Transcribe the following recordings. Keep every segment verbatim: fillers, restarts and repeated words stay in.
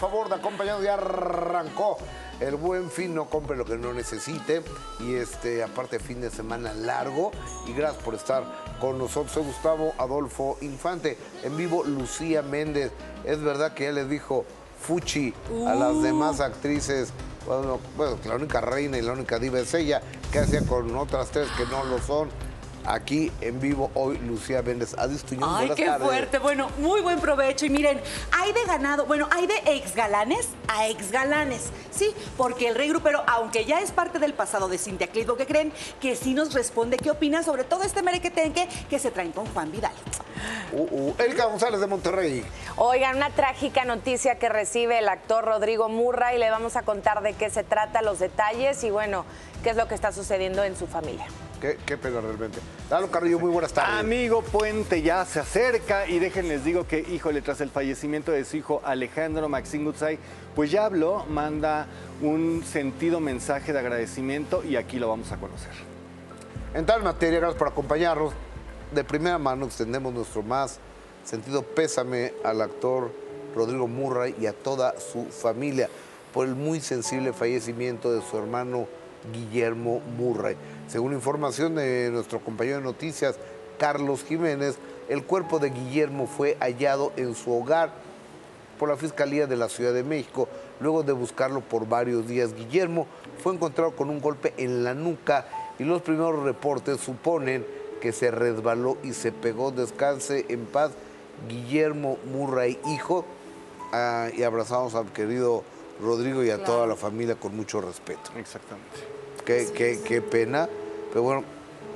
favor de acompañarnos. Ya arrancó el Buen Fin, no compre lo que no necesite. Y este, aparte, fin de semana largo. Y gracias por estar con nosotros. Soy Gustavo Adolfo Infante. En vivo, Lucía Méndez. Es verdad que ya les dijo Fuchi uh. a las demás actrices. Bueno, bueno, que la única reina y la única diva es ella. ¿Qué hacía con otras tres que no lo son? Aquí en vivo hoy, Lucía Méndez. Adis Tuñón, ay, qué tardes. fuerte. Bueno, muy buen provecho. Y miren, hay de ganado, bueno, hay de exgalanes a exgalanes. Sí, porque el rey grupero, aunque ya es parte del pasado de Cintia Clitbo, ¿qué creen? Que sí nos responde qué opina sobre todo este merequetenque que se traen con Juan Vidal. Uh, uh. Erika González de Monterrey. Oigan, una trágica noticia que recibe el actor Rodrigo Murray. Le vamos a contar de qué se trata, los detalles y, bueno, qué es lo que está sucediendo en su familia. Qué, qué pena realmente. Lalo Carrillo, muy buenas tardes. Amigo Puente ya se acerca y déjenles digo que, híjole, tras el fallecimiento de su hijo Alejandro Maxine Goodside, pues ya habló, manda un sentido mensaje de agradecimiento y aquí lo vamos a conocer. En tal materia, gracias por acompañarnos. De primera mano extendemos nuestro más sentido pésame al actor Rodrigo Murray y a toda su familia por el muy sensible fallecimiento de su hermano Guillermo Murray. Según información de nuestro compañero de noticias, Carlos Jiménez, el cuerpo de Guillermo fue hallado en su hogar por la Fiscalía de la Ciudad de México. Luego de buscarlo por varios días, Guillermo fue encontrado con un golpe en la nuca y los primeros reportes suponen que se resbaló y se pegó. Descanse en paz, Guillermo Murray, hijo, ah, y abrazamos al querido Rodrigo y a claro. toda la familia con mucho respeto. Exactamente. Qué, qué, qué pena, pero bueno,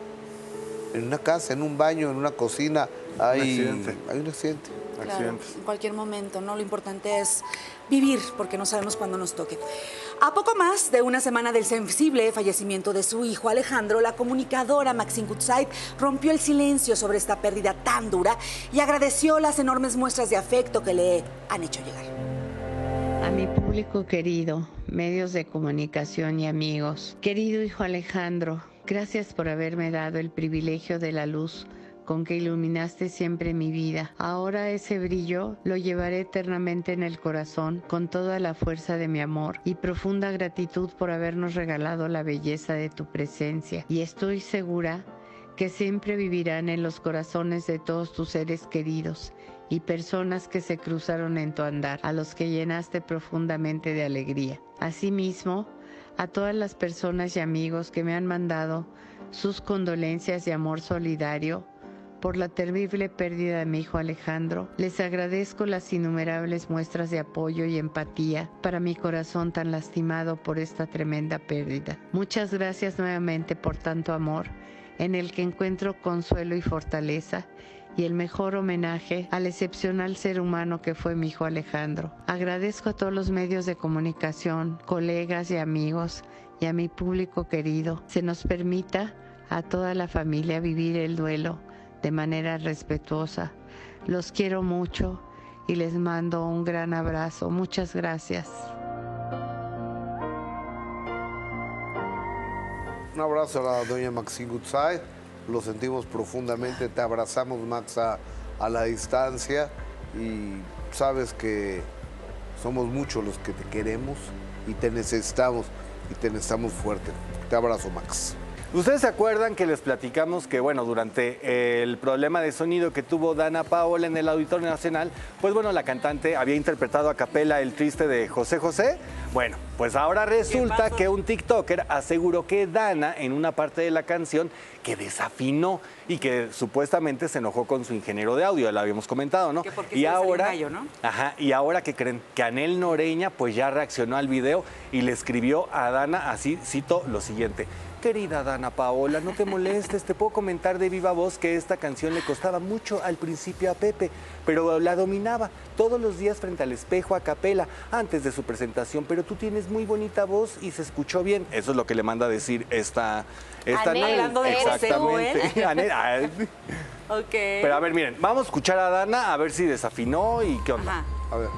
en una casa, en un baño, en una cocina, hay un accidente. Hay un accidente. Claro, en cualquier momento, ¿no? Lo importante es vivir, porque no sabemos cuándo nos toque. A poco más de una semana del sensible fallecimiento de su hijo Alejandro, la comunicadora Maxine Goodside rompió el silencio sobre esta pérdida tan dura y agradeció las enormes muestras de afecto que le han hecho llegar. A mi público querido, medios de comunicación y amigos, querido hijo Alejandro, gracias por haberme dado el privilegio de la luz con que iluminaste siempre mi vida. Ahora ese brillo lo llevaré eternamente en el corazón con toda la fuerza de mi amor y profunda gratitud por habernos regalado la belleza de tu presencia. Y estoy segura que siempre vivirán en los corazones de todos tus seres queridos y personas que se cruzaron en tu andar, a los que llenaste profundamente de alegría. Asimismo, a todas las personas y amigos que me han mandado sus condolencias y amor solidario por la terrible pérdida de mi hijo Alejandro, les agradezco las innumerables muestras de apoyo y empatía para mi corazón tan lastimado por esta tremenda pérdida. Muchas gracias nuevamente por tanto amor, en el que encuentro consuelo y fortaleza, y el mejor homenaje al excepcional ser humano que fue mi hijo Alejandro. Agradezco a todos los medios de comunicación, colegas y amigos, y a mi público querido, se nos permita a toda la familia vivir el duelo de manera respetuosa. Los quiero mucho y les mando un gran abrazo. Muchas gracias. Un abrazo a la doña Maxine Goodside. Lo sentimos profundamente. Te abrazamos, Max, a, a la distancia. Y sabes que somos muchos los que te queremos y te necesitamos. Y te necesitamos fuerte. Te abrazo, Max. Ustedes se acuerdan que les platicamos que, bueno, durante el problema de sonido que tuvo Dana Paola en el Auditorio Nacional, pues bueno, la cantante había interpretado a capela El Triste de José José. Bueno, pues ahora resulta que un TikToker aseguró que Dana, en una parte de la canción, que desafinó y que supuestamente se enojó con su ingeniero de audio, lo habíamos comentado, ¿no? Que porque y se ahora, gallo, ¿no? Ajá, y ahora que creen que Anel Noreña pues ya reaccionó al video y le escribió a Dana, así cito lo siguiente: querida Dana Paola, no te molestes, te puedo comentar de viva voz que esta canción le costaba mucho al principio a Pepe, pero la dominaba todos los días frente al espejo a capela antes de su presentación, pero tú tienes muy bonita voz y se escuchó bien. Eso es lo que le manda a decir esta... esta Anel, hablando de exactamente. Anel, ay. Okay. Pero a ver, miren, vamos a escuchar a Dana a ver si desafinó y qué onda. Ajá. A ver.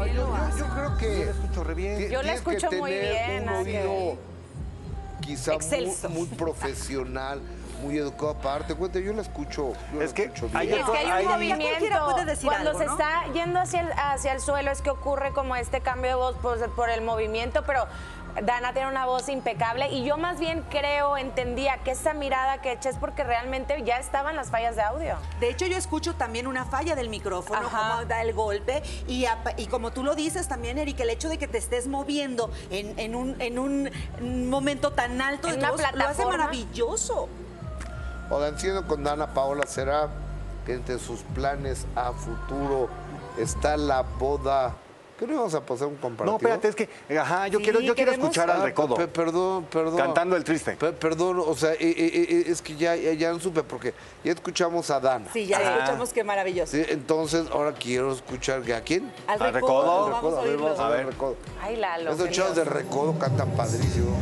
bien yo, lo yo- hace. yo creo que... Yo la escucho re bien. ti- Yo la tienes que escucho muy tener bien, un nada que oído ver. quizá muy, Excelso. muy profesional, muy educado. Aparte, cuenta, yo la escucho, yo Es la que escucho hay bien. Es que hay un Hay- movimiento. cualquiera puede decir Cuando algo, se ¿no? está yendo hacia el, hacia el suelo es que ocurre como este cambio de voz por, por el movimiento, pero Dana tiene una voz impecable y yo más bien creo, entendía que esa mirada que eché es porque realmente ya estaban las fallas de audio. De hecho, yo escucho también una falla del micrófono, Ajá. cómo da el golpe. Y, apa- y como tú lo dices también, Eric, el hecho de que te estés moviendo en, en un, en un momento tan alto En de una tu voz, lo hace plataforma. maravilloso. Oigan, siendo con Dana Paola, ¿será que entre sus planes a futuro está la boda? ¿Qué no íbamos a pasar un comparativo? No, espérate, es que, ajá, yo Sí, quiero, yo quiero queremos- escuchar al Ah, Recodo. pe- Perdón, perdón. Cantando el triste. Pe- Perdón, o sea, eh, eh, eh, es que ya, ya, ya no supe, porque ya escuchamos a Dana. Sí, ya Ah. escuchamos qué maravilloso. Sí, entonces ahora quiero escuchar ¿a quién? Al Al recodo, recodo. vamos a a ver, oírlo. vamos a A ver. ver. Recodo. Ay, Lalo. Esos querido. chavos de Recodo cantan padrísimo.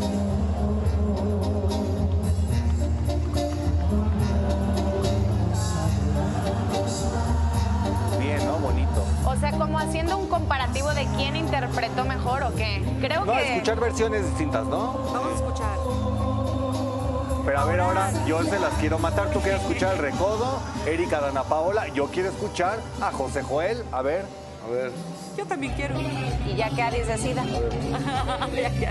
Bien, ¿no? Bonito. O sea, como haciendo un comparativo de quién interpretó mejor o qué. Creo No, que... escuchar versiones distintas, ¿no? Vamos a escuchar. Pero a ver, ahora yo se las quiero matar. Tú quieres escuchar al Recodo, Erika, Dana Paola. Yo quiero escuchar a José Joel. A ver. A ver. Yo también quiero. Y ya que Alice decida. Ya, ya.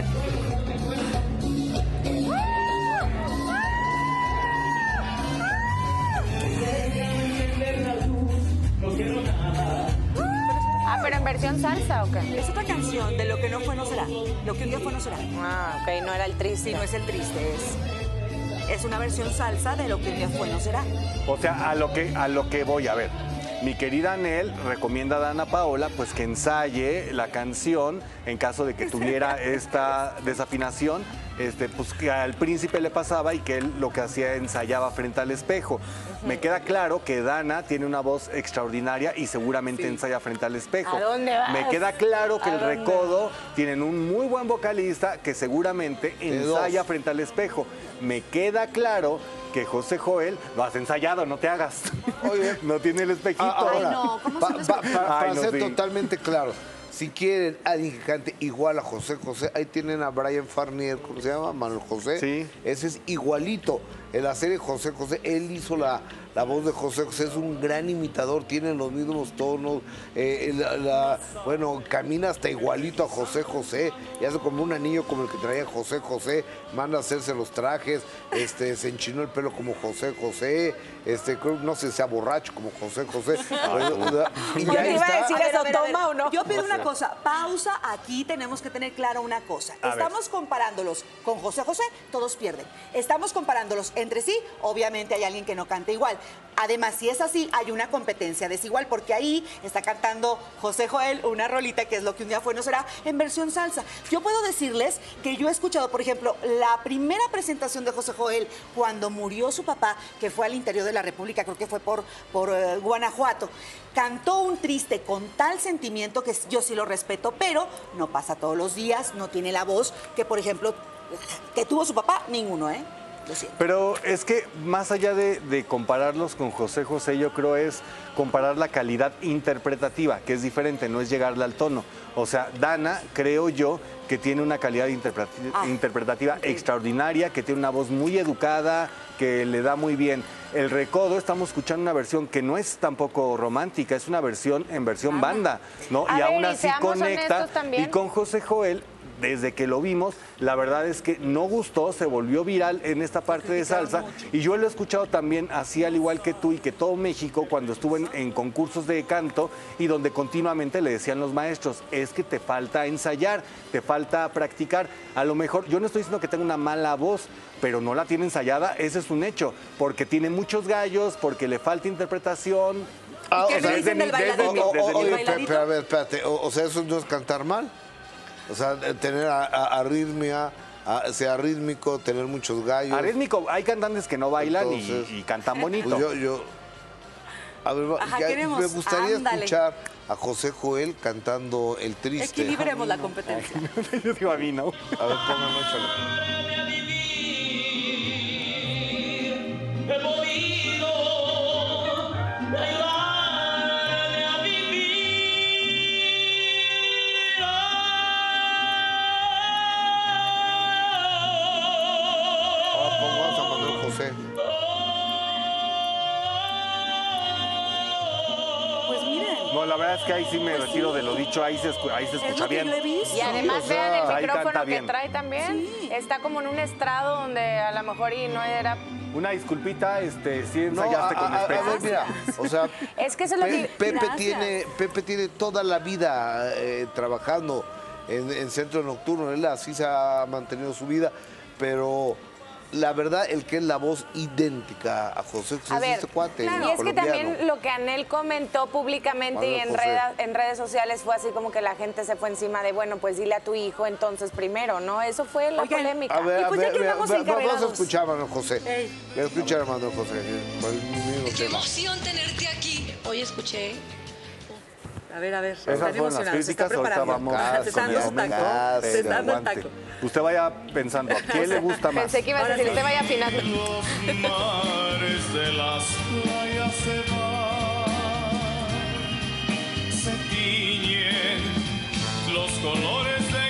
Ah, pero en versión salsa o qué? Es otra canción de Lo que no fue no será. Lo que un día fue no será. Ah, ok, no era el triste. Sí, no es el triste, es, es una versión salsa de Lo que un día fue no será. O sea, a lo que, a lo que voy, a ver. Mi querida Anel recomienda a Dana Paola pues que ensaye la canción en caso de que tuviera esta desafinación, este, pues que al príncipe le pasaba y que él lo que hacía ensayaba frente al espejo. Me queda claro que Dana tiene una voz extraordinaria y seguramente ensaya frente al espejo. ¿A dónde vas? Me queda claro que ¿A el dónde? Recodo tienen un muy buen vocalista que seguramente ensaya dos. frente al espejo. Me queda claro que José Joel lo has ensayado, no te hagas. Oye. no tiene el espejito. Ah, ahora, no, ¿cómo pa- se les- pa- pa- para Ay, no, ser sí. totalmente claro, si quieren alguien que cante igual a José José, ahí tienen a Brian Farnier, ¿cómo se llama? Manuel José. Sí. Ese es igualito. En la serie José José, él hizo la, la voz de José José, es un gran imitador, tiene los mismos tonos, eh, la- la- bueno, camina hasta igualito a José José, y hace como un anillo como el que traía José José, manda a hacerse los trajes, este, se enchinó el pelo como José José, este, creo, no sé, sea borracho como José José. y Yo ya te iba a está. decir eso, ¿toma o no? Yo pido una cosa, pausa, aquí tenemos que tener claro una cosa. A ver. Estamos comparándolos con José José, todos pierden. Estamos comparándolos entre sí, obviamente hay alguien que no canta igual. Además, si es así, hay una competencia desigual, porque ahí está cantando José Joel una rolita que es Lo que un día fue no será, en versión salsa. Yo puedo decirles que yo he escuchado, por ejemplo, la primera presentación de José Joel cuando murió su papá, que fue al interior de la República, creo que fue por, por eh, Guanajuato. Cantó un triste con tal sentimiento que yo sí lo respeto, pero no pasa todos los días, no tiene la voz que, por ejemplo, que tuvo su papá, ninguno, ¿eh? Lo siento. Pero es que más allá de, de compararlos con José José, yo creo es comparar la calidad interpretativa, que es diferente, no es llegarle al tono. O sea, Dana, creo yo, que tiene una calidad interpretativa, Ah, interpretativa increíble. extraordinaria, que tiene una voz muy educada, que le da muy bien. El Recodo, estamos escuchando una versión que no es tampoco romántica, es una versión en versión banda, ¿no? A y ver, aún y así seamos conecta. honestos también. Y con José Joel, desde que lo vimos, la verdad es que no gustó, se volvió viral en esta parte de salsa. Y yo lo he escuchado también así, al igual que tú y que todo México, cuando estuvo en, en concursos de canto y donde continuamente le decían los maestros, es que te falta ensayar, te falta practicar. A lo mejor, yo no estoy diciendo que tenga una mala voz, pero no la tiene ensayada, ese es un hecho, porque tiene muchos gallos, porque le falta interpretación. Ah, ¿Y qué o sea, me dicen del desde mi- bailadito? o- o- desde mi- oye, bailadito? pero a ver, espérate, o, o sea, eso no es cantar mal. O sea, de tener a- a- arritmia, a- sea rítmico, tener muchos gallos. Arrítmico, hay cantantes que no bailan y- Entonces, y, cantan bonito. Pues yo, yo, a ver, va- Ajá, ya- queremos, me gustaría ándale. escuchar a José Joel cantando El Triste. Equilibremos la competencia. Yo digo a mí, ¿no? A ver, pónganlo, échalo. He podido ayudarme a vivir. No, la verdad es que ahí sí me retiro de lo dicho, ahí se, escu- ahí se Es escucha lo que bien. yo he visto. Y además o sea, vean el ahí micrófono canta que bien. trae también. Sí. Está como en un estrado donde a lo mejor y no era... Una disculpita, este, sí No, ensayaste a, con a- a espejo. ver, mira, o sea, Es que eso es lo Pe- que... Pepe Gracias. tiene, Pepe tiene toda la vida eh, trabajando en, en centro nocturno, él así se ha mantenido su vida, pero la verdad, el que es la voz idéntica a José José A es ver, este cuate y es que colombiano. también lo que Anel comentó públicamente y Manuel en, José. redes, en redes sociales fue así como que la gente se fue encima de, bueno, pues dile a tu hijo entonces primero, ¿no? Eso fue la Oigan, polémica. A ver, Y a pues ver, ya que ve- andamos ve- vamos a encarrerados. escuchar a Manuel José. Ey. Voy a escuchar a Manuel José, por el mismo Qué tema. emoción tenerte aquí. Hoy escuché. A ver, a ver, Esas están fueron las emocionados, se están críticas, ahorita preparando. vamos Se están con dando el taco. momento. Se están dando Aguante. taco. Usted vaya pensando, ¿a quién le gusta más? Pensé que ibas a Ahora decir, sí. te vaya afinando. Los mares de las playas se van, se tiñen los colores de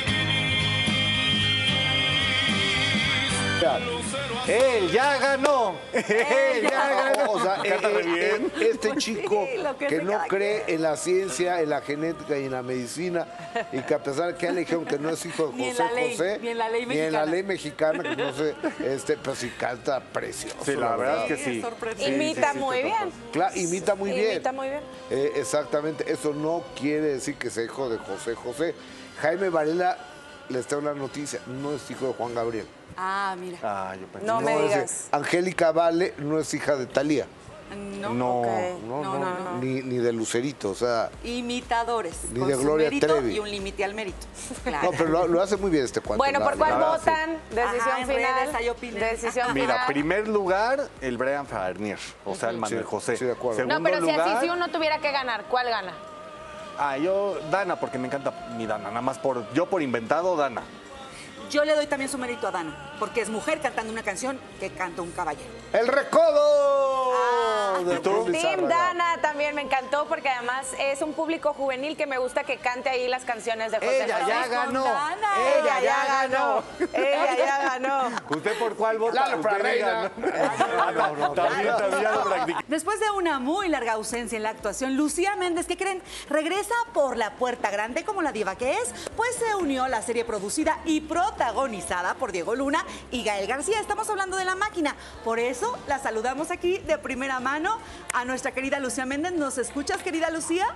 gris. Mira, ¡Él ya ganó! ¡Él ya ganó! O sea, Canta eh, re eh, bien. eh, este chico Sí, lo que que hace no cada cree en la ciencia, en la genética y en la medicina, y que a pesar de que ya le dijeron que no es hijo de Ni en José la ley, José, ni en la ley ni en la mexicana. ley mexicana, que no sé, este, pero sí canta precioso. Sí, la verdad es que Sí, sí. es sorprendente. Sí, Imita sí, sí, muy te bien. topas. Claro, imita muy bien. Imita muy bien. Eh, exactamente, eso no quiere decir que sea hijo de José José. Jaime Varela, les tengo una noticia, no es hijo de Juan Gabriel. Ah, mira. Ah, yo pensé. No me es de- digas. Angélica Vale no es hija de Talía. No. No. Ok. No, No, no, no, no. Ni, ni de Lucerito, o sea. Imitadores. Ni con de su Gloria mérito Trevi. y un límite al mérito. Claro. No, pero lo, lo hace muy bien este cuate. Bueno, la- ¿por la cuál verdad, sí. votan? Decisión Ajá, en final. redes, ahí opinen. Decisión Mira, final. primer lugar, el Brian Farnier, o sea, el Manuel Sí, José. sí, de acuerdo. Segundo No, pero si lugar, así, si uno tuviera que ganar, ¿cuál gana? Ah, yo, Dana, porque me encanta mi Dana, nada más por, yo por inventado, Dana. Yo le doy también su mérito a Dana, porque es mujer cantando una canción que canta un caballero. ¡El recodo! Ah, de ¿y tú? Rubén Team Lizárraga. Dana también me encantó porque además es un público juvenil que me gusta que cante ahí las canciones de José Ella José. ya con ganó. Dana. Ella ya ganó. Ella ya ganó. ¿Usted por cuál vota? Lalo Usted Ferreira. diga. Ah, no, no, también, también ya lo practiqué. Después de una muy larga ausencia en la actuación, Lucía Méndez, ¿qué creen? Regresa por la puerta grande como la diva que es, pues se unió a la serie producida y protagonizada por Diego Luna y Gael García. Estamos hablando de La Máquina. Por eso la saludamos aquí de primera mano a nuestra querida Lucía Méndez. ¿Nos escuchas, querida Lucía?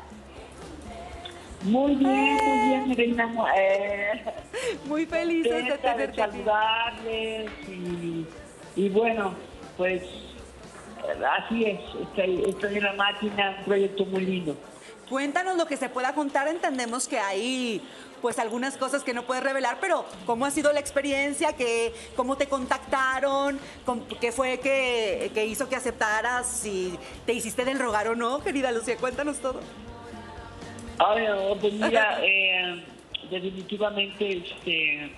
Muy bien, muy bien, reina. Eh, Muy felices de contenta de tenerte aquí. saludarles y, y bueno, pues eh, así es. Estoy, estoy en La Máquina, un proyecto muy lindo. Cuéntanos lo que se pueda contar. Entendemos que hay pues algunas cosas que no puedes revelar, pero ¿cómo ha sido la experiencia? ¿Qué, ¿Cómo te contactaron? ¿Cómo- ¿Qué fue que, que hizo que aceptaras? ¿Si te hiciste del rogar o no, querida Lucía? Cuéntanos todo. Ahora, pues mira, eh, definitivamente, este,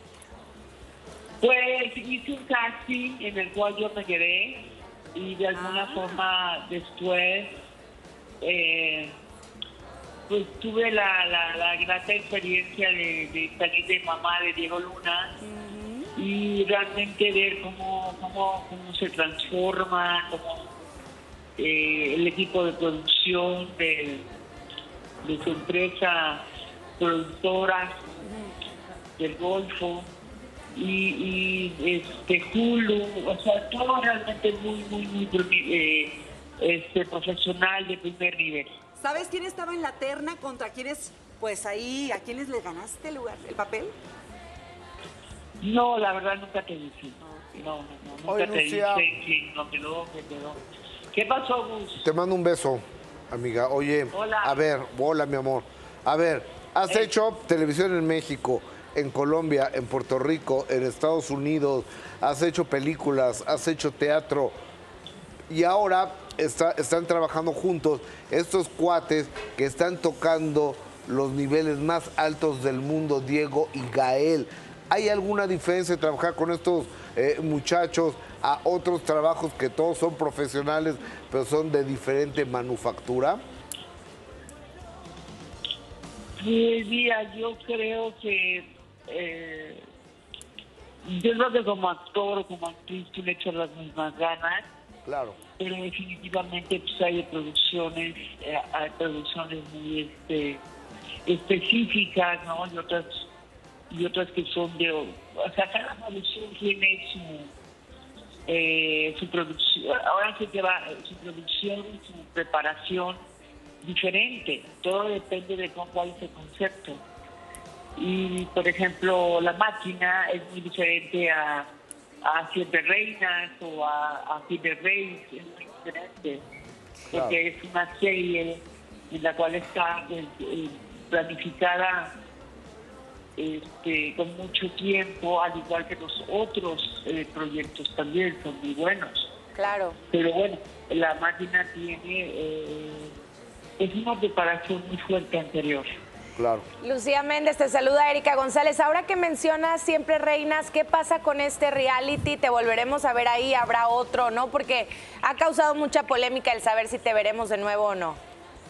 pues hice un casting en el cual yo me quedé y de alguna Ah. forma después, eh, pues tuve la, la, la grata experiencia de, de salir de mamá de Diego Luna y realmente ver cómo, cómo, cómo se transforma, cómo eh, el equipo de producción de de su empresa productora del Golfo y, y este Hulu, o sea, todo realmente muy, muy, muy eh, este, profesional de primer nivel. ¿Sabes quién estaba en la terna? ¿Contra quiénes, pues ahí, a quiénes le ganaste el lugar, el papel? No, la verdad nunca te dije. No, no, no, nunca Oye, te Lucía. dije quién no quedó, qué quedó. ¿Qué pasó, Gus? Te mando un beso, amiga. Oye, Hola. a ver, hola, mi amor. A ver, has hecho televisión en México, en Colombia, en Puerto Rico, en Estados Unidos, has hecho películas, has hecho teatro y ahora está- están trabajando juntos estos cuates que están tocando los niveles más altos del mundo, Diego y Gael. ¿Hay alguna diferencia de trabajar con estos eh, muchachos a otros trabajos que todos son profesionales, pero son de diferente manufactura? Pues mira, yo creo que eh, yo creo que como actor o como actriz tú le echas las mismas ganas. Claro. pero definitivamente pues, hay producciones, eh, hay producciones muy este, específicas, ¿no? Y otras, y otras que son de... O sea, cada producción tiene su, eh, su producción, ahora se lleva su producción, su preparación diferente. Todo depende de cómo, cuál es el concepto. Y, por ejemplo, La Máquina es muy diferente a, a Siempre Reinas o a, a Siempre Reyes, es muy diferente. Claro. Porque es una serie en la cual está eh, eh, planificada este, con mucho tiempo, al igual que los otros eh, proyectos también son muy buenos. Claro. Pero bueno, La Máquina tiene... Eh, es una preparación muy fuerte anterior. Claro. Lucía Méndez, te saluda Erika González. Ahora que mencionas Siempre Reinas, ¿qué pasa con este reality? ¿Te volveremos a ver ahí? ¿Habrá otro, no? Porque ha causado mucha polémica el saber si te veremos de nuevo o no.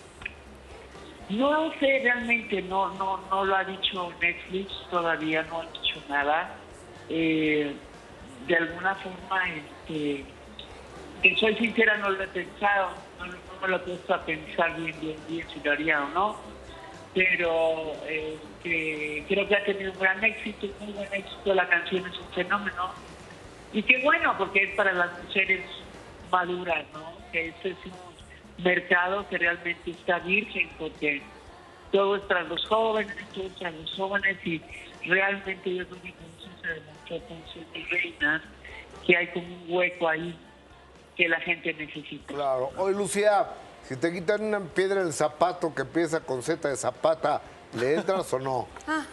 No sé, realmente no, no, no lo ha dicho Netflix, todavía no ha dicho nada. Eh, de alguna forma, este, que soy sincera, no lo he pensado, no, no me lo he puesto a pensar bien, bien, bien si lo haría o no. Pero eh, que creo que ha tenido un gran éxito, muy buen éxito, la canción es un fenómeno. Y qué bueno, porque es para las mujeres maduras, ¿no? Que este es un mercado que realmente está virgen, porque todo es para los jóvenes, todo es para los jóvenes, y realmente yo creo que con eso se demostró con Siempre Reinas que hay como un hueco ahí que la gente necesita. Claro. Oye, Lucía, si te quitan una piedra en el zapato que empieza con Z de Zapata, ¿le entras o no?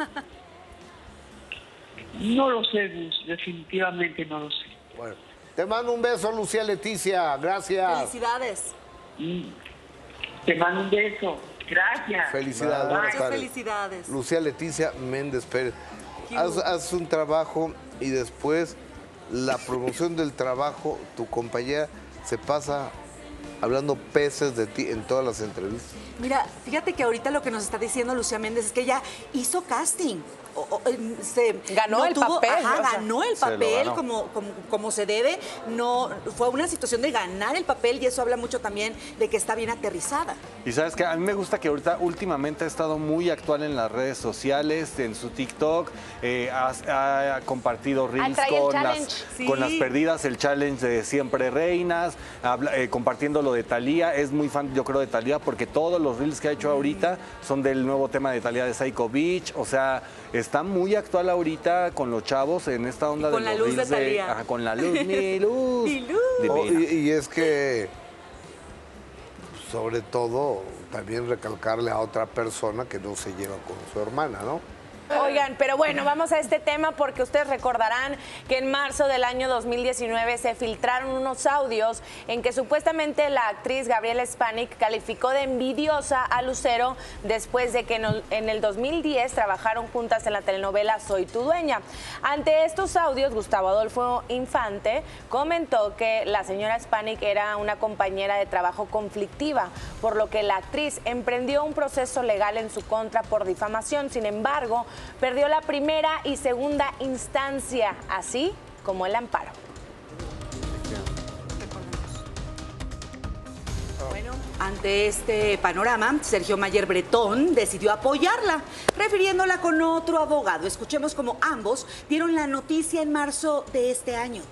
No lo sé, Gus, definitivamente no lo sé. Bueno, te mando un beso, Lucía Leticia. Gracias. Felicidades. Mm. Te mando un beso. Gracias. Felicidades. Bye. Buenas Muchas tardes. felicidades. Lucía Leticia Méndez Pérez. Haz, haz un trabajo y después la promoción del trabajo, tu compañera se pasa hablando peces de ti en todas las entrevistas. Mira, fíjate que ahorita lo que nos está diciendo Lucía Méndez es que ella hizo casting. O, o, se, ganó no el tuvo, papel. Ajá, O sea, ganó el se lo papel ganó. como, como, como se debe. No, fue una situación de ganar el papel y eso habla mucho también de que está bien aterrizada. Y sabes que a mí me gusta que ahorita últimamente ha estado muy actual en las redes sociales, en su TikTok, eh, ha, ha compartido reels trae el con challenge. las, Sí. con las perdidas, el challenge de Siempre Reinas, habla- eh, compartiendo lo de Thalía. Es muy fan, yo creo, de Thalía porque todos los reels que ha hecho ahorita son del nuevo tema de Thalía de Psycho Beach. O sea, está muy actual ahorita con los chavos en esta onda Y con de la los luz de reels de, Thalía. ajá, con la luz, mi luz. Mi luz. Oh, Divina. y, y es que, sobre todo, también recalcarle a otra persona que no se lleva con su hermana, ¿no? Oigan, pero bueno, vamos a este tema porque ustedes recordarán que en marzo del año dos mil diecinueve se filtraron unos audios en que supuestamente la actriz Gabriela Spanik calificó de envidiosa a Lucero después de que en el dos mil diez trabajaron juntas en la telenovela Soy tu dueña. Ante estos audios, Gustavo Adolfo Infante comentó que la señora Spanik era una compañera de trabajo conflictiva, por lo que la actriz emprendió un proceso legal en su contra por difamación. Sin embargo, perdió la primera y segunda instancia, así como el amparo. Bueno, ante este panorama, Sergio Mayer Bretón decidió apoyarla, refiriéndola con otro abogado. Escuchemos cómo ambos dieron la noticia en marzo de este año.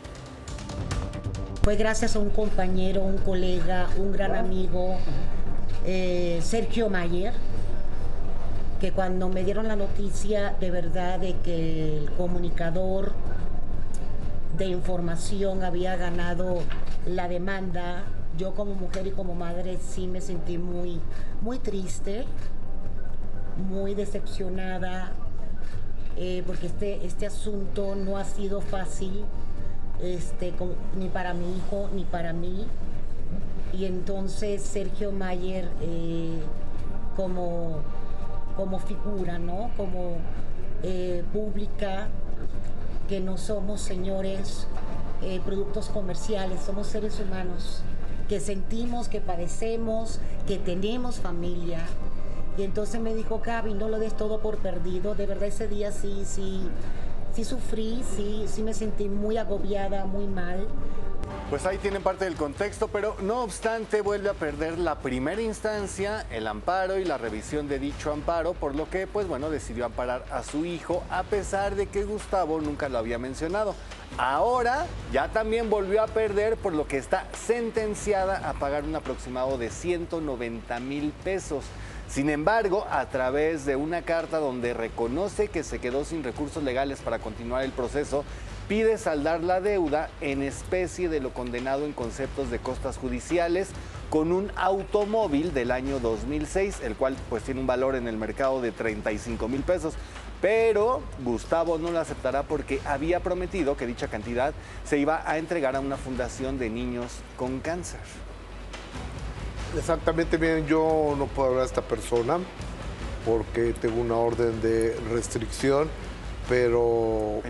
Fue gracias a un compañero, un colega, un gran amigo, eh, Sergio Mayer, que cuando me dieron la noticia de verdad de que el comunicador de información había ganado la demanda, yo como mujer y como madre sí me sentí muy, muy triste, muy decepcionada, eh, porque este, este asunto no ha sido fácil, este, como, ni para mi hijo ni para mí. Y entonces Sergio Mayer, eh, como... como figura, ¿no? Como eh, pública, que no somos, señores, eh, productos comerciales, somos seres humanos, que sentimos, que padecemos, que tenemos familia. Y entonces me dijo, Gaby, no lo des todo por perdido. De verdad ese día sí, sí, sí sufrí, sí, sí me sentí muy agobiada, muy mal, Pues ahí tienen parte del contexto, pero no obstante vuelve a perder la primera instancia, el amparo y la revisión de dicho amparo, por lo que, pues bueno, decidió amparar a su hijo, a pesar de que Gustavo nunca lo había mencionado. Ahora ya también volvió a perder, por lo que está sentenciada a pagar un aproximado de ciento noventa mil pesos. Sin embargo, a través de una carta donde reconoce que se quedó sin recursos legales para continuar el proceso, pide saldar la deuda en especie de lo condenado en conceptos de costas judiciales con un automóvil del año dos mil seis, el cual pues tiene un valor en el mercado de treinta y cinco mil pesos. Pero Gustavo no lo aceptará porque había prometido que dicha cantidad se iba a entregar a una fundación de niños con cáncer. Exactamente, bien, yo no puedo hablar de esta persona porque tengo una orden de restricción, pero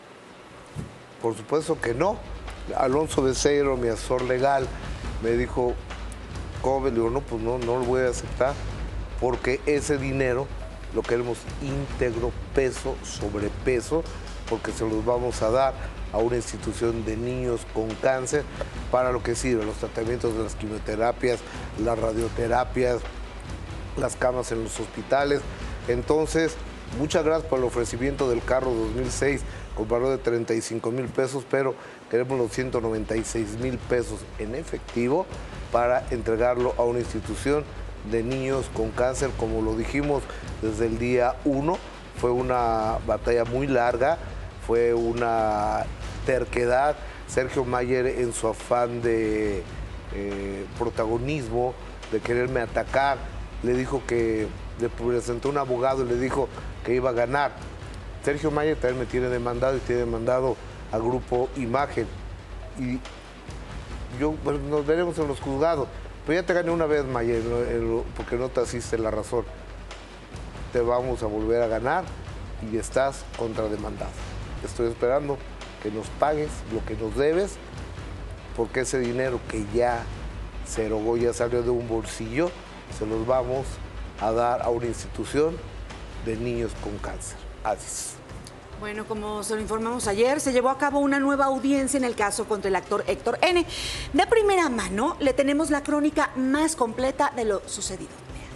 por supuesto que no. Alonso Becerro, mi asesor legal, me dijo, ¿cómo? Le digo, no, pues no, no lo voy a aceptar porque ese dinero lo queremos íntegro, peso sobre peso, porque se los vamos a dar a una institución de niños con cáncer para lo que sirve, los tratamientos de las quimioterapias, las radioterapias, las camas en los hospitales. Entonces, muchas gracias por el ofrecimiento del carro dos mil seis con valor de treinta y cinco mil pesos, pero queremos los ciento noventa y seis mil pesos en efectivo para entregarlo a una institución de niños con cáncer. Como lo dijimos desde el día uno, fue una batalla muy larga, fue una terquedad. Sergio Mayer, en su afán de eh, protagonismo, de quererme atacar, le dijo que le presentó un abogado y le dijo que iba a ganar. Sergio Mayer también me tiene demandado y tiene demandado a Grupo Imagen. Y yo, pues, nos veremos en los juzgados. Pero ya te gané una vez, Mayer, porque no te asiste la razón. Te vamos a volver a ganar y estás contrademandado. Estoy esperando que nos pagues lo que nos debes, porque ese dinero que ya se erogó, ya salió de un bolsillo, se los vamos a dar a una institución de niños con cáncer. Adiós. Bueno, como se lo informamos ayer, se llevó a cabo una nueva audiencia en el caso contra el actor Héctor N. De primera mano, le tenemos la crónica más completa de lo sucedido.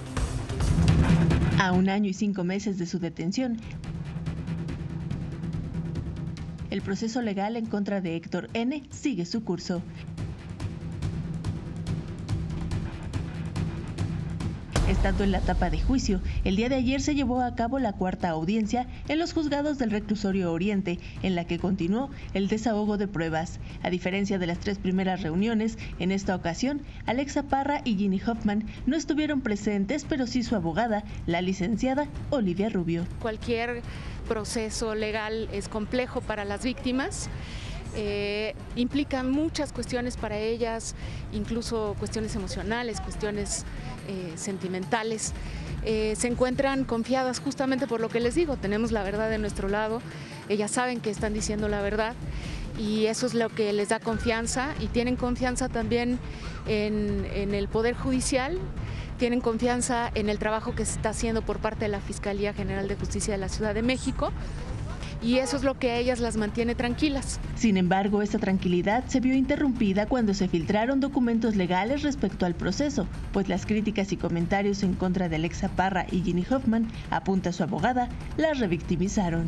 A un año y cinco meses de su detención, el proceso legal en contra de Héctor N. sigue su curso. Estando en la etapa de juicio, el día de ayer se llevó a cabo la cuarta audiencia en los juzgados del Reclusorio Oriente, en la que continuó el desahogo de pruebas. A diferencia de las tres primeras reuniones, en esta ocasión, Alexa Parra y Ginny Hoffman no estuvieron presentes, pero sí su abogada, la licenciada Olivia Rubio. Cualquier proceso legal es complejo para las víctimas. Eh, implican muchas cuestiones para ellas, incluso cuestiones emocionales, cuestiones eh, sentimentales. Eh, se encuentran confiadas justamente por lo que les digo, tenemos la verdad de nuestro lado, ellas saben que están diciendo la verdad y eso es lo que les da confianza, y tienen confianza también en, en el Poder Judicial, tienen confianza en el trabajo que se está haciendo por parte de la Fiscalía General de Justicia de la Ciudad de México. Y eso es lo que a ellas las mantiene tranquilas. Sin embargo, esta tranquilidad se vio interrumpida cuando se filtraron documentos legales respecto al proceso, pues las críticas y comentarios en contra de Alexa Parra y Ginny Hoffman, apunta su abogada, las revictimizaron.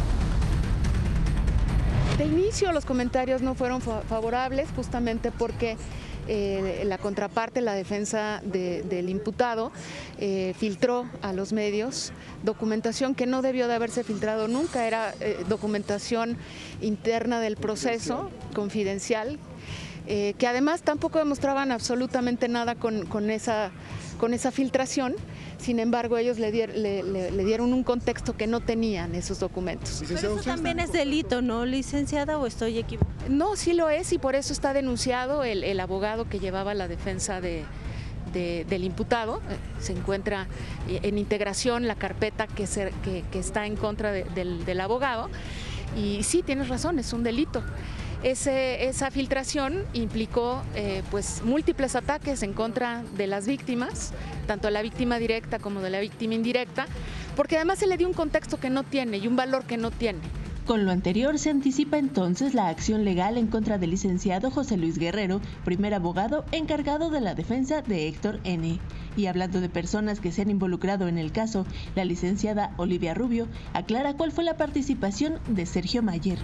De inicio los comentarios no fueron favorables, justamente porque Eh, la contraparte, la defensa de, del imputado, eh, filtró a los medios documentación que no debió de haberse filtrado nunca, era eh, documentación interna del proceso, confidencial, eh, que además tampoco demostraban absolutamente nada con, con, esa, con esa filtración. Sin embargo, ellos le, dier, le, le, le dieron un contexto que no tenían esos documentos. Pero eso también es delito, ¿no, licenciada, o estoy equivocada? No, sí lo es, y por eso está denunciado el, el abogado que llevaba la defensa de, de, del imputado. Se encuentra en integración la carpeta que, se, que, que está en contra de, del, del abogado. Y sí, tienes razón, es un delito. Ese, esa filtración implicó eh, pues, múltiples ataques en contra de las víctimas, tanto de la víctima directa como de la víctima indirecta, porque además se le dio un contexto que no tiene y un valor que no tiene. Con lo anterior, se anticipa entonces la acción legal en contra del licenciado José Luis Guerrero, primer abogado encargado de la defensa de Héctor N. Y hablando de personas que se han involucrado en el caso, la licenciada Olivia Rubio aclara cuál fue la participación de Sergio Mayer.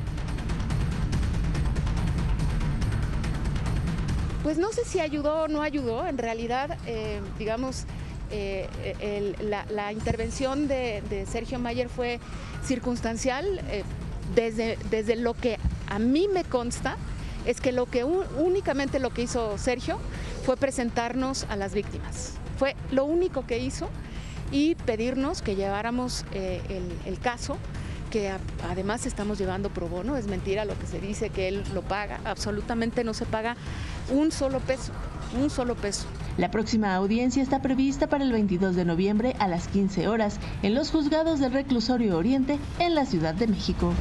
Pues no sé si ayudó o no ayudó, en realidad, eh, digamos, eh, el, la, la intervención de, de Sergio Mayer fue circunstancial, eh, desde, desde lo que a mí me consta, es que, lo que un, únicamente lo que hizo Sergio fue presentarnos a las víctimas, fue lo único que hizo y pedirnos que lleváramos eh, el, el caso, que a, además estamos llevando pro bono, es mentira lo que se dice que él lo paga, absolutamente no se paga un solo peso, un solo peso. La próxima audiencia está prevista para el veintidós de noviembre a las quince horas en los juzgados del Reclusorio Oriente en la Ciudad de México.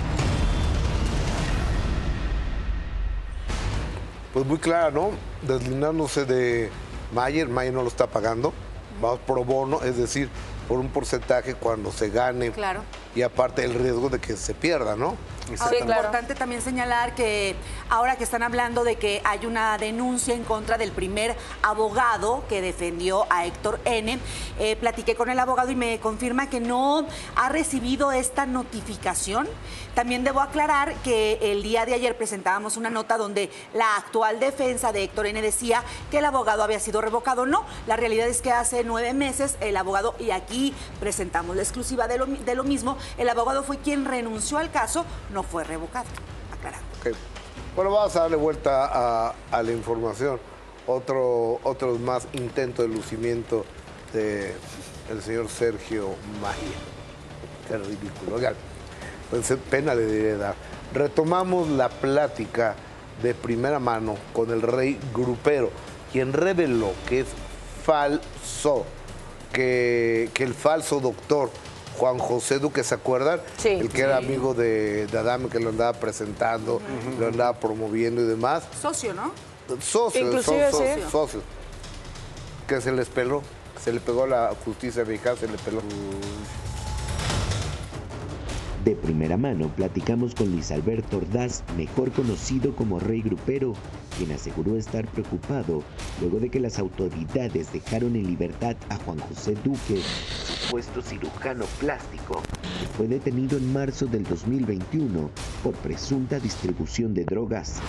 Pues muy clara, ¿no? Deslindándose de Mayer, Mayer no lo está pagando, vamos pro bono, es decir, por un porcentaje cuando se gane. Claro. Y aparte el riesgo de que se pierda, ¿no? Ahora, es importante también señalar que ahora que están hablando de que hay una denuncia en contra del primer abogado que defendió a Héctor N., eh, platiqué con el abogado y me confirma que no ha recibido esta notificación. También debo aclarar que el día de ayer presentábamos una nota donde la actual defensa de Héctor N. decía que el abogado había sido revocado. No, la realidad es que hace nueve meses el abogado, y aquí presentamos la exclusiva de lo, de lo mismo, el abogado fue quien renunció al caso, no fue revocado, aclarando. Okay. Bueno, vamos a darle vuelta a, a la información. Otro, otros más intentos de lucimiento del señor Sergio Mayer. Qué ridículo. Oigan, pues pena le diré dar. Retomamos la plática de primera mano con el rey grupero, quien reveló que es falso, que, que el falso doctor Juan José Duque, ¿se acuerdan? Sí. El que era amigo de, de Adame, que lo andaba presentando, uh-huh. lo andaba promoviendo y demás. Socio, ¿no? Socio, Inclusive, so, so, sí. socio. Que se les peló, se le pegó a la justicia mexicana, se le peló. De primera mano platicamos con Luis Alberto Ordaz, mejor conocido como Rey Grupero, quien aseguró estar preocupado luego de que las autoridades dejaron en libertad a Juan José Duque, supuesto cirujano plástico, que fue detenido en marzo del dos mil veintiuno por presunta distribución de drogas.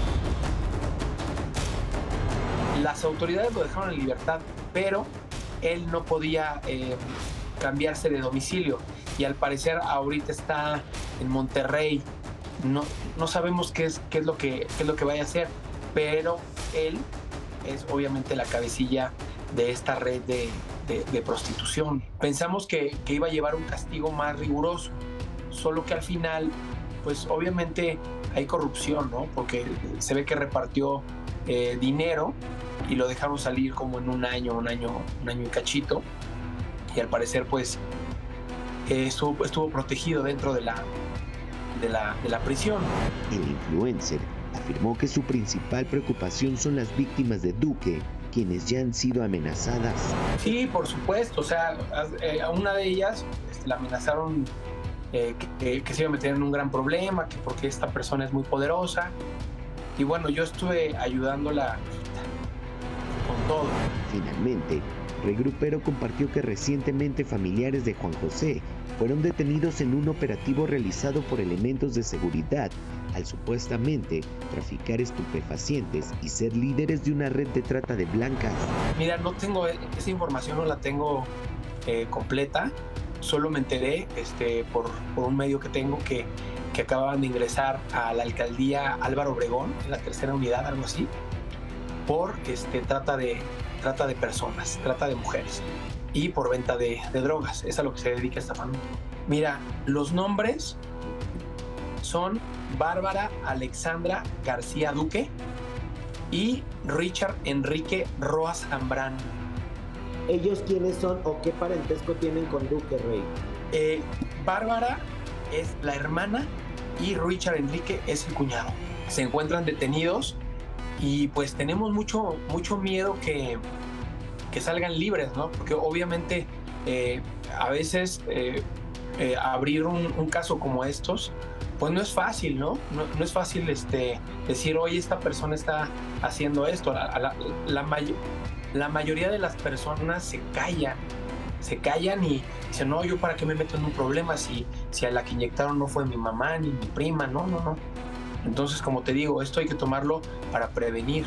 Las autoridades lo dejaron en libertad, pero él no podía eh, cambiarse de domicilio y al parecer ahorita está en Monterrey. No, no sabemos qué es, qué es lo que, qué es lo que vaya a hacer, pero él es obviamente la cabecilla de esta red de, de, de prostitución. Pensamos que, que iba a llevar un castigo más riguroso, solo que al final, pues obviamente hay corrupción, ¿no? Porque se ve que repartió eh, dinero y lo dejaron salir como en un año, un año, un año y cachito, y al parecer pues eh, estuvo, estuvo protegido dentro de la, de la, de la prisión. El influencer afirmó que su principal preocupación son las víctimas de Duque, quienes ya han sido amenazadas. Sí, por supuesto, o sea, eh, a una de ellas este, la amenazaron eh, que, que se iba a meter en un gran problema, que porque esta persona es muy poderosa, y bueno, yo estuve ayudándola con todo. Finalmente, Rey Grupero compartió que recientemente familiares de Juan José fueron detenidos en un operativo realizado por elementos de seguridad al supuestamente traficar estupefacientes y ser líderes de una red de trata de blancas. Mira, no tengo esa información, no la tengo eh, completa, solo me enteré este, por, por un medio que tengo que, que acababan de ingresar a la alcaldía Álvaro Obregón, en la tercera unidad, algo así, por este, trata de trata de personas, trata de mujeres y por venta de, de drogas. Es a lo que se dedica esta familia. Mira, los nombres son Bárbara Alexandra García Duque y Richard Enrique Roa Zambrano. ¿Ellos quiénes son o qué parentesco tienen con Duque, Rey? Eh, Bárbara es la hermana y Richard Enrique es el cuñado. Se encuentran detenidos y pues tenemos mucho, mucho miedo que, que salgan libres, ¿no? Porque obviamente eh, a veces eh, eh, abrir un, un caso como estos pues no es fácil, ¿no? No, no es fácil este, decir, oye, esta persona está haciendo esto. La, la, la, may la mayoría de las personas se callan, se callan y dicen, no, yo para qué me meto en un problema si, si a la que inyectaron no fue mi mamá ni mi prima, no, no, no. Entonces, como te digo, esto hay que tomarlo para prevenir.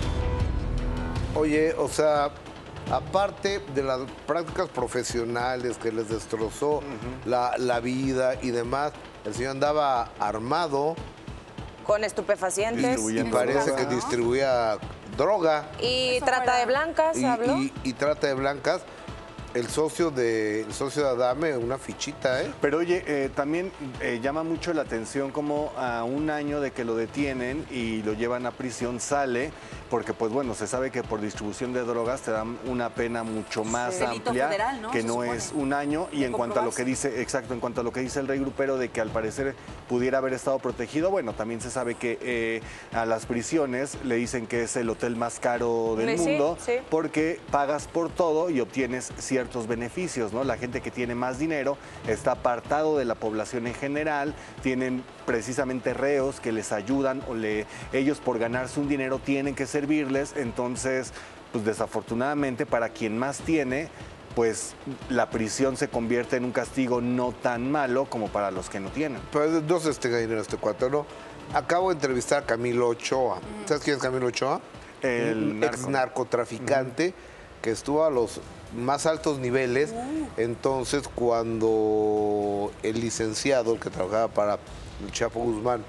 Oye, o sea, aparte de las prácticas profesionales que les destrozó uh-huh. la, la vida y demás, el señor andaba armado. Con estupefacientes. Y parece que distribuía droga. Y Eso trata fuera. de blancas, y, habló. Y, y trata de blancas. El socio de el socio de Adame, una fichita, ¿eh? Pero oye, eh, también eh, llama mucho la atención como a un año de que lo detienen y lo llevan a prisión sale, porque pues bueno, se sabe que por distribución de drogas te dan una pena mucho más sí. amplia federal, ¿no? que se no supone. es un año. Y en cuanto a lo que dice, exacto, en cuanto a lo que dice el rey grupero de que al parecer pudiera haber estado protegido, bueno, también se sabe que eh, a las prisiones le dicen que es el hotel más caro del sí, mundo sí. porque pagas por todo y obtienes ciertos ciertos beneficios, ¿no? La gente que tiene más dinero está apartado de la población en general, tienen precisamente reos que les ayudan o le, ellos por ganarse un dinero tienen que servirles, entonces, pues desafortunadamente para quien más tiene, pues la prisión se convierte en un castigo no tan malo como para los que no tienen. Pero no se esté dinero este cuatro, ¿no? Acabo de entrevistar a Camilo Ochoa. Mm. ¿Sabes quién es Camilo Ochoa? El un narco. ex narcotraficante mm. que estuvo a los más altos niveles. Uh. Entonces, cuando el licenciado, el que trabajaba para el Chapo Guzmán,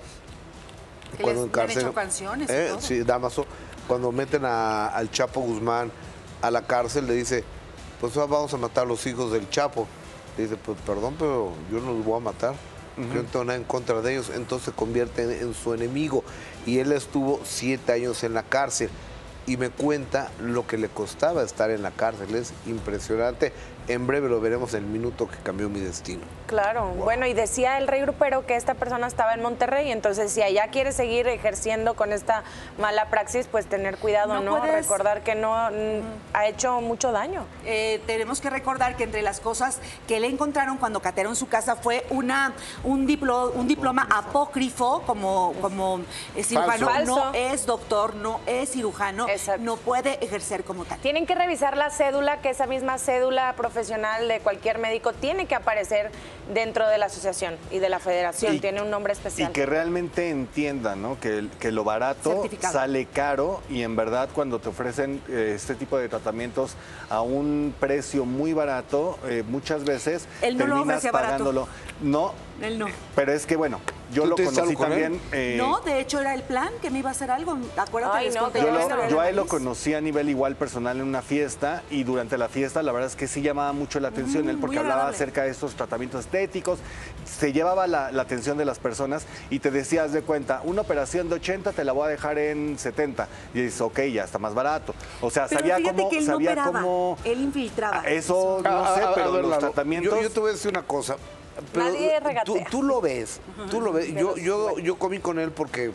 que cuando les encarcel, han hecho canciones y eh, todo. Sí, Damaso, cuando meten a, al Chapo Guzmán a la cárcel, le dice, pues vamos a matar a los hijos del Chapo. Le dice, pues perdón, pero yo no los voy a matar. Uh-huh. Yo no tengo nada en contra de ellos. Entonces se convierte en, en su enemigo. Y él estuvo siete años en la cárcel. Y me cuenta lo que le costaba estar en la cárcel. Es impresionante. En breve lo veremos en el minuto que cambió mi destino. Claro. Wow. Bueno, y decía el rey grupero que esta persona estaba en Monterrey, entonces si allá quiere seguir ejerciendo con esta mala praxis, pues tener cuidado, ¿no? ¿no? Puedes... Recordar que no mm. ha hecho mucho daño. Eh, tenemos que recordar que entre las cosas que le encontraron cuando catearon su casa fue una, un, diplo, un diploma apócrifo, como, como cirujano. Falso. No es doctor, no es cirujano, Exacto. no puede ejercer como tal. Tienen que revisar la cédula, que esa misma cédula profesional de cualquier médico tiene que aparecer dentro de la asociación y de la federación, y, tiene un nombre especial. Y que realmente entiendan, ¿no? que, que lo barato sale caro y en verdad cuando te ofrecen eh, este tipo de tratamientos a un precio muy barato, eh, muchas veces Él no terminas lo pagándolo. Barato. No, Él no. Pero es que bueno, yo lo conocí también. Eh... No, de hecho era el plan que me iba a hacer algo. Acuérdate. Ay, no, yo, lo, yo a él lo conocí a nivel igual personal en una fiesta y durante la fiesta la verdad es que sí llamaba mucho la atención mm, él porque hablaba acerca de estos tratamientos estéticos, se llevaba la, la atención de las personas y te decías de cuenta, una operación de ochenta te la voy a dejar en setenta y dices, ok, ya está más barato. O sea, pero sabía cómo... Que él sabía no cómo él infiltraba. Eso no a, sé, a, pero a ver, los Lalo, tratamientos... Yo, yo te voy a decir una cosa. Pero Nadie regatea. Tú, tú lo ves, tú lo ves. Yo, yo, yo comí con él porque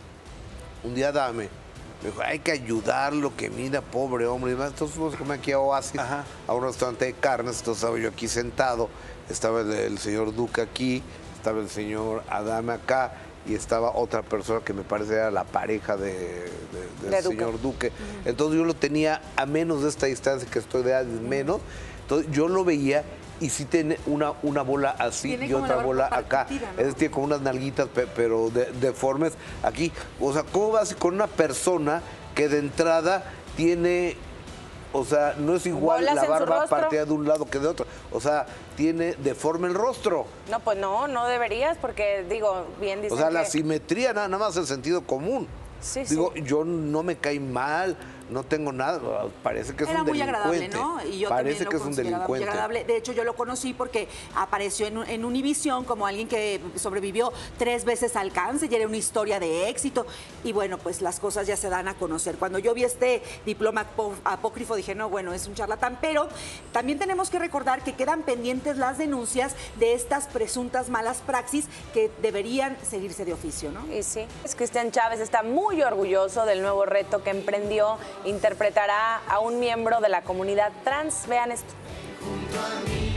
un día Dame me dijo, hay que ayudarlo, que mira, pobre hombre. Entonces fuimos a comer aquí a Oasis, Ajá. a un restaurante de carnes. Entonces estaba yo aquí sentado, estaba el, el señor Duque aquí, estaba el señor Adame acá y estaba otra persona que me parece era la pareja de, de, del de señor Duque. Duque. Uh-huh. Entonces yo lo tenía a menos de esta distancia que estoy de edad, menos. Entonces yo lo veía y sí tiene una, una bola así tiene y otra bola acá. ¿No? Es decir, tiene como unas nalguitas, pero de, deformes aquí. O sea, ¿cómo vas con una persona que de entrada tiene, o sea, no es igual la barba partida de un lado que de otro? O sea, tiene deforme el rostro. No, pues no, no deberías, porque digo, bien dicen O sea, que... la simetría, nada, nada más el sentido común. Sí, Digo, sí. yo no me cae mal, no tengo nada, parece que es Era un muy delincuente. agradable, ¿no? Y yo parece también que lo es un consideraba muy delincuente. agradable. De hecho, yo lo conocí porque apareció en, en Univisión como alguien que sobrevivió tres veces al cáncer y era una historia de éxito. Y bueno, pues las cosas ya se dan a conocer. Cuando yo vi este diploma apócrifo dije, no, bueno, es un charlatán. Pero también tenemos que recordar que quedan pendientes las denuncias de estas presuntas malas praxis que deberían seguirse de oficio, ¿no? Y sí, Cristian Chávez está muy orgulloso del nuevo reto que emprendió, interpretará a un miembro de la comunidad trans. Vean esto.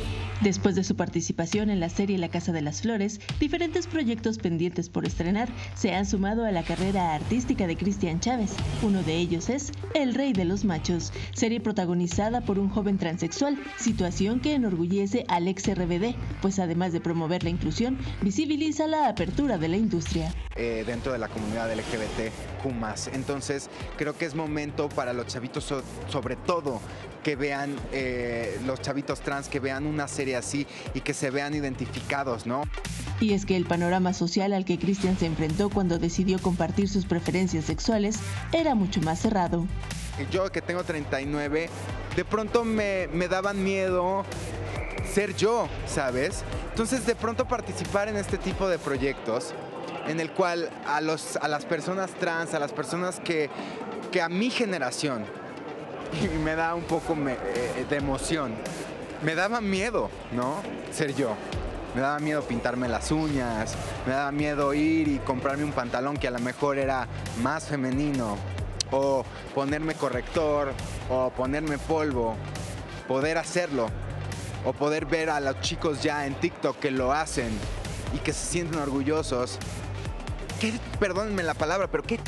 Después de su participación en la serie La Casa de las Flores, diferentes proyectos pendientes por estrenar se han sumado a la carrera artística de Cristian Chávez. Uno de ellos es El Rey de los Machos, serie protagonizada por un joven transexual, situación que enorgullece al ex R B D, pues además de promover la inclusión, visibiliza la apertura de la industria. Eh, dentro de la comunidad L G B T Q más. Entonces creo que es momento para los chavitos, so, sobre todo, que vean eh, los chavitos trans, que vean una serie así y que se vean identificados, ¿no? Y es que el panorama social al que Cristian se enfrentó cuando decidió compartir sus preferencias sexuales era mucho más cerrado. Yo, que tengo treinta y nueve, de pronto me, me daban miedo ser yo, ¿sabes? Entonces, de pronto participar en este tipo de proyectos en el cual a, los, a las personas trans, a las personas que, que a mi generación, y me da un poco me, eh, de emoción, me daba miedo, ¿no? Ser yo. Me daba miedo pintarme las uñas, me daba miedo ir y comprarme un pantalón que a lo mejor era más femenino, o ponerme corrector, o ponerme polvo, poder hacerlo, o poder ver a los chicos ya en TikTok que lo hacen y que se sienten orgullosos. ¿Qué? Perdónenme la palabra, pero qué,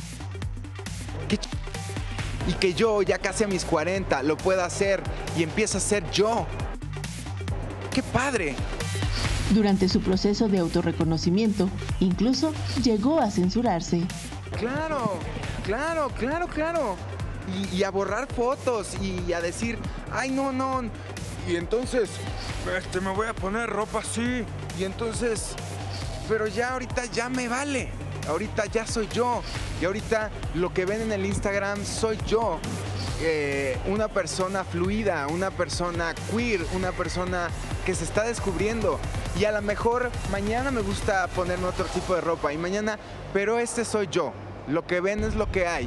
qué y que yo ya casi a mis cuarenta lo pueda hacer y empiece a ser yo. ¡Qué padre! Durante su proceso de autorreconocimiento, incluso llegó a censurarse. Claro, claro, claro, claro. Y, y a borrar fotos y a decir, ay, no, no. Y entonces, este, me voy a poner ropa así. Y entonces, pero ya ahorita ya me vale. Ahorita ya soy yo. Y ahorita lo que ven en el Instagram soy yo. Eh, una persona fluida, una persona queer, una persona que se está descubriendo. Y a lo mejor mañana me gusta ponerme otro tipo de ropa y mañana, pero este soy yo. Lo que ven es lo que hay.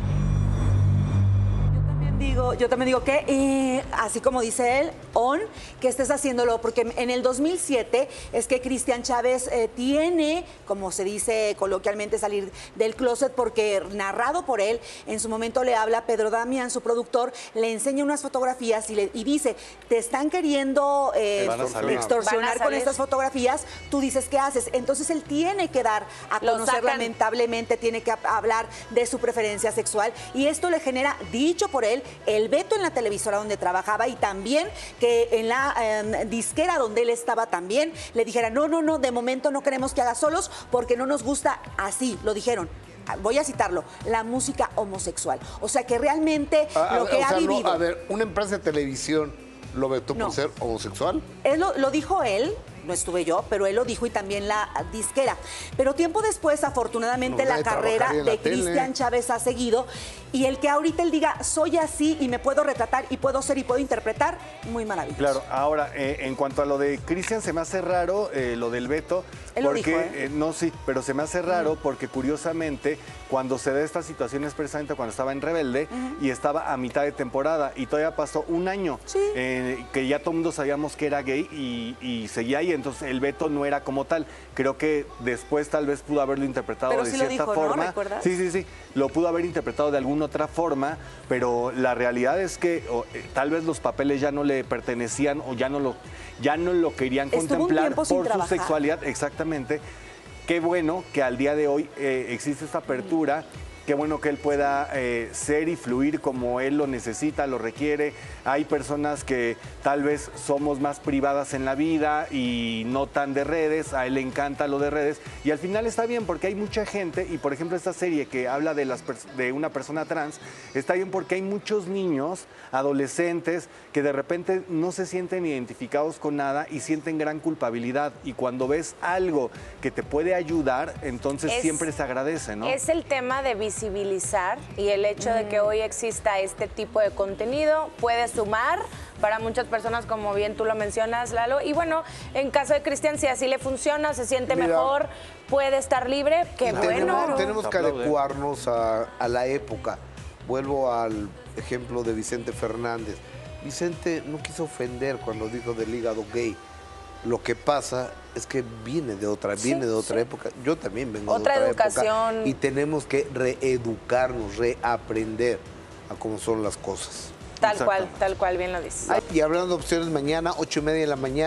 Digo, yo también digo que, eh, así como dice él, on, que estés haciéndolo, porque en el dos mil siete es que Cristian Chávez eh, tiene, como se dice coloquialmente, salir del closet, porque narrado por él, en su momento le habla Pedro Damián, su productor, le enseña unas fotografías y, le, y dice, te están queriendo eh, extorsionar con estas fotografías, tú dices, ¿qué haces? Entonces él tiene que dar a conocer, lamentablemente, tiene que hablar de su preferencia sexual, y esto le genera, dicho por él, el veto en la televisora donde trabajaba, y también que en la eh, disquera donde él estaba también le dijera, no, no, no, de momento no queremos que haga solos porque no nos gusta, así lo dijeron. Voy a citarlo, la música homosexual. O sea que realmente a, lo a, que o ha sea, vivido... No, a ver, ¿una empresa de televisión lo vetó No. por ser homosexual? Él lo, lo dijo él, no estuve yo, pero él lo dijo, y también la disquera. Pero tiempo después, afortunadamente, No, la de carrera trabajar en la de tele. Cristian Chávez ha seguido, y el que ahorita él diga, soy así y me puedo retratar y puedo ser y puedo interpretar, muy maravilloso. Claro, ahora, eh, en cuanto a lo de Cristian, se me hace raro eh, lo del veto. Él lo porque, dijo, ¿eh? eh, no, sí, pero se me hace raro Ujú. porque curiosamente, cuando se da esta situación es precisamente cuando estaba en Rebelde Ujú. y estaba a mitad de temporada, y todavía pasó un año eh, que ya todo el mundo sabíamos que era gay y, y seguía ahí, entonces el veto no era como tal. Creo que después tal vez pudo haberlo interpretado Pero de sí lo cierta dijo, ¿no? forma. ¿Recuerdas? Sí, sí, sí, lo pudo haber interpretado de alguna otra forma, pero la realidad es que o, eh, tal vez los papeles ya no le pertenecían o ya no lo, ya no lo querían Estuvo un contemplar tiempo por sin su trabajar. sexualidad, exactamente. Qué bueno que al día de hoy eh, existe esta apertura, qué bueno que él pueda eh, ser y fluir como él lo necesita, lo requiere. Hay personas que tal vez somos más privadas en la vida y no tan de redes, a él le encanta lo de redes, y al final está bien porque hay mucha gente, y por ejemplo esta serie que habla de, las de una persona trans, está bien porque hay muchos niños, adolescentes, que de repente no se sienten identificados con nada y sienten gran culpabilidad, y cuando ves algo que te puede ayudar, entonces Es- siempre se agradece, ¿no? Es el tema de visibilizar, y el hecho de que hoy exista este tipo de contenido puede sumar para muchas personas, como bien tú lo mencionas, Lalo. Y bueno, en caso de Cristian, si así le funciona, se siente Mira. mejor, puede estar libre, qué Y bueno. tenemos, tenemos que Aplaude. adecuarnos a, a la época. Vuelvo al ejemplo de Vicente Fernández. Vicente no quiso ofender cuando dijo del hígado gay. Lo que pasa es que viene de otra, Sí, viene de otra sí. época. Yo también vengo Otra de otra educación. época. Y tenemos que reeducarnos, reaprender a cómo son las cosas. Tal cual, tal cual, bien lo dices. Y hablando de opciones, mañana, ocho y media de la mañana,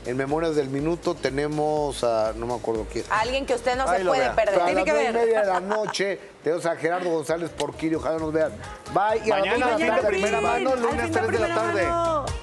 En Memorias del Minuto tenemos a, no me acuerdo quién. Alguien que usted no Ahí se lo puede vean. perder. A Tiene las que nueve y ver. media de la noche tenemos a Gerardo González Porquirio. Ojalá nos vean. Bye. Y a las Mañana dos de la fin de tarde, primera mano, lunes tres de la tarde. Mano.